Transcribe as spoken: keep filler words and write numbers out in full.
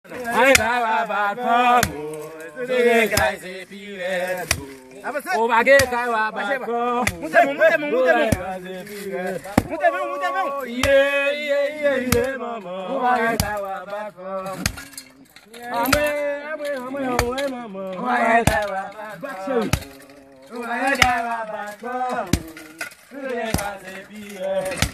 I got a bad from the guys if you Oh, I get a bad from yeah, yeah, yeah, mama. Oh, I got a bad from I'm away, mama. Oh, I got a bad from Oh, I got a bad from the guys if you